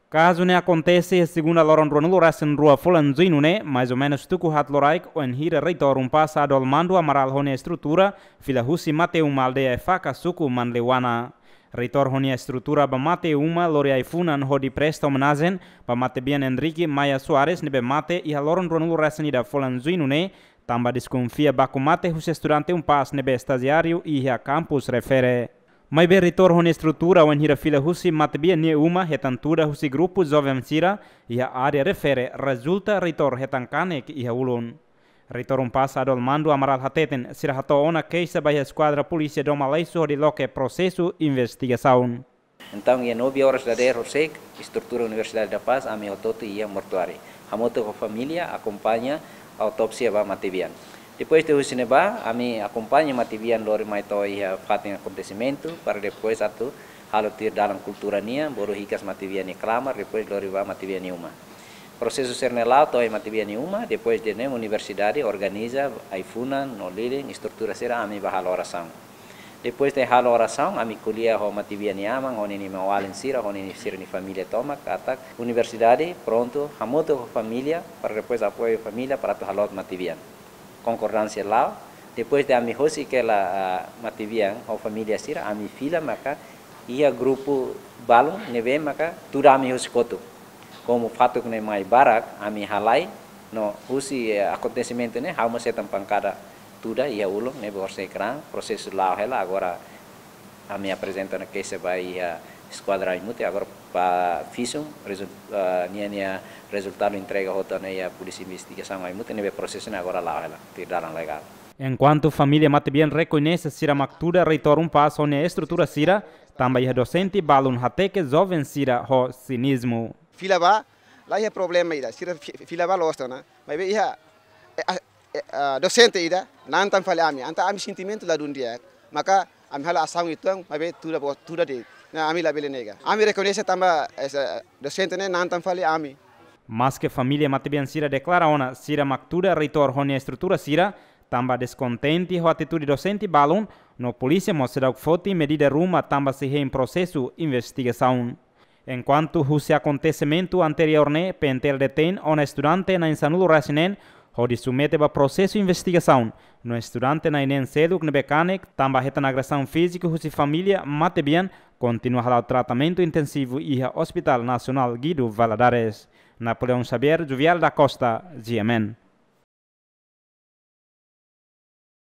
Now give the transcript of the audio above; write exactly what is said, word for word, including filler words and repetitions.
Caso ne acontece, segundo a Loron Ronaldo Rasen Rua Folanzino ne, mais ou menos tuku hat loraik, o enhira reitor um passado ao mando amaral hone estrutura, fila husi mate uma aldeia e faca suku manlewana. Reitor hone estrutura ba mate uma loria ifunan hodi presta homenazen, ba mate bien Enrique Maia Soares nebe mate e a Loron Ronaldo Rasen da Folanzino ne, tamba desconfia baku mate husi estudante um pas nebe estagiário e a campus refere. Mai be reitor hone estrutura o enhira fila husi mate bien ne uma hetantura husi grupo jovem sira e a área refere resulta reitor hetankane que ia ulun. Reitor um passado ao mando amaral hateten sira hato ona queixa by a esquadra polícia do Malaysia de loque processo investigação. Então, em nove horas da D R S E C, estrutura Universidade da Paz, a minha autoto ia mortuário. A moto com a família acompanha a autópsia ba matibian. Depois de Husineba, a minha acompanha matibian lori mai to ia fatin acontecimento para depois atu halo tir dalam cultura nia, boru hikas matibian ni klamar, depois lori ba matibian ni uma. Processo sernelau to ia matibian ni uma, depois de nem universidade organiza aifunan no leading estrutura sera a mi ba halo oração. Depois de halo oração, a mi kuliah ho matibian ni amang, ho ni mawalin sira, ho ni sira ni família toma, kata universidade pronto, hamoto com família para depois apoio família para tu halot matibian. Concordância lá, depois de ami hosi que ela matibian ou família sira ami fila maka ia grupo balung neve maka tudo ami hosi koto como fato que mai barak ami halai no hosi acontecimento né há uma certa pancada tudo ia ulung neve orse kran processo lá ela agora ami apresenta na que se vai a esquadra imute agora para fisum nia nia resultado entrega rota na polícia investigação imute neve processo agora lá ela tiraram legal. Enquanto família mate bien reconhece sira maktura reitor um passo na estrutura sira, também é docente balun hateke jovem sira ho cinismo. Fila ba, lá é problema ida, sira fila ba losta na, mas be ia docente ida, nantam fale ami, anta ami sentimento la dunia, maka ami hala asang itu, mas be tuda tuda de, na ami la belenega. Ami reconhece tamba docente ne nantam fale ami. Mas que família mate bien sira declara ona sira maktura reitor hone estrutura sira, tamba descontente com a atitude docente balon, no polícia mostra que foi medida ruma tamba se em processo investigação. Enquanto o acontecimento anterior ne pentel detém um estudante na Insanulo Rasinen, onde submete a processo investigação. No estudante na Inen Seduk Nebekanek, tamba reta na agressão física e família mate bien, continua o tratamento intensivo e a Hospital Nacional Guido Valadares. Napoleão Xavier, Juvial da Costa, G M N.